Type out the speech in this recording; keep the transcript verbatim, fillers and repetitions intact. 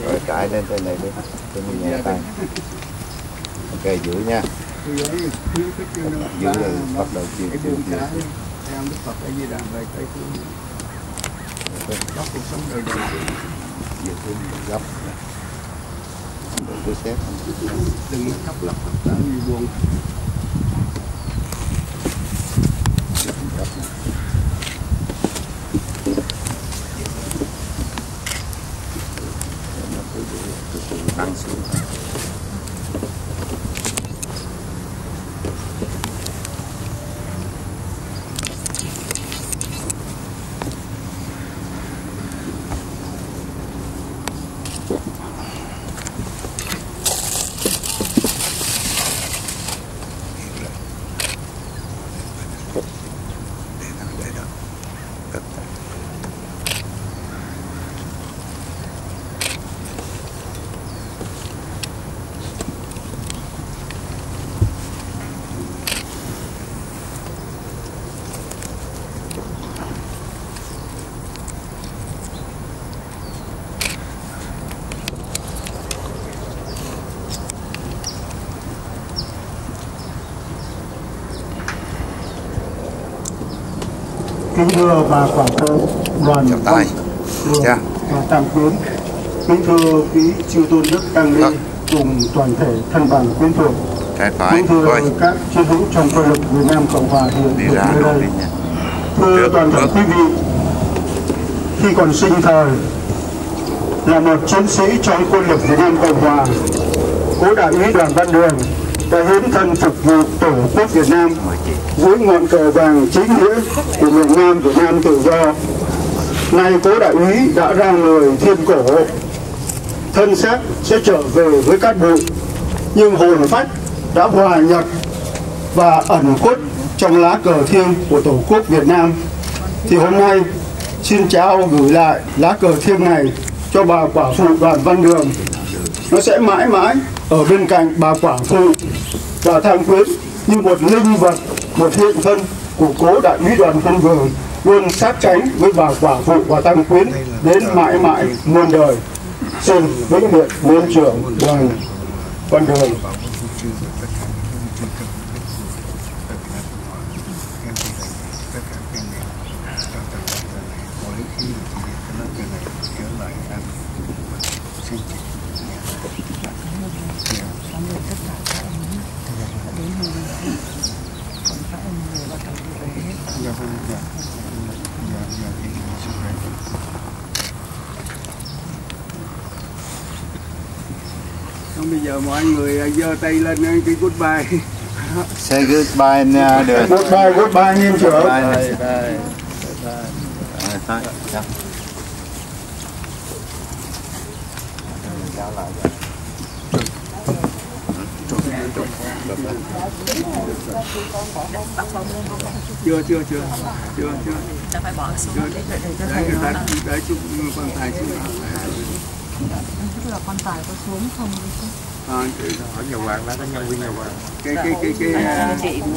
Rồi trải lên trên này đi, trên nhà tay. Ok giữ nha. Giữ rồi bắt đầu chiều chiều chiều. Em Đức Phật A Di Đà về Tây Phương. Góc cuộc sống đời đời. Giữ thêm góc. Đừng cứ xếp. Đừng khóc lóc khóc tán như buồn. Tăng xuống. Kính thưa bà Quảng Thơ, đoàn chào tay, và Tam Quyến, kính thưa quý chư tôn đức tăng ni cùng toàn thể thân bằng quyến thuộc, kính thưa Quay. các chiến hữu trong quân lực Việt Nam Cộng hòa hiện đi ra nơi đây. Thưa được, toàn thể được. quý vị, khi còn sinh thời là một chiến sĩ trong quân lực Việt Nam Cộng hòa, cố đại úy Đoàn Văn Đường đã hiến thân phục vụ Tổ quốc Việt Nam dưới ngọn cờ vàng chính nghĩa của miền Nam Việt Nam tự do. Nay cố đại úy đã ra người thiên cổ, thân xác sẽ trở về với cát bụi, nhưng hồn phách đã hòa nhập và ẩn khuất trong lá cờ thiêng của Tổ quốc Việt Nam. Thì hôm nay xin trao gửi lại lá cờ thiêng này cho bà quả phụ Đoàn Văn Đường. Nó sẽ mãi mãi ở bên cạnh bà quả phụ và Tham Quyến như một linh vật, một hiện thân của cố đại úy Đoàn Văn Đường, luôn sát cánh với bà quả phụ và Tham Quyến đến mãi mãi muôn đời. Xin vĩnh biệt nguyên trưởng Đoàn Văn Đường. Không, bây giờ mọi người giơ tay lên cái goodbye. Say goodbye nha, được. Goodbye, goodbye nghiêm trưởng. Bye, bye, bye. Thôi, chào. Chào lại. Chưa, chưa, chưa, chưa, chưa. Ta phải bỏ xuống để để cho Để thầy người ta, nó. để chúc quan tài xuống. Tức là quan tài có xuống không? À, ở nhà hoàng đã có nhân viên nhà hoàng. cái cái cái cái Anh chị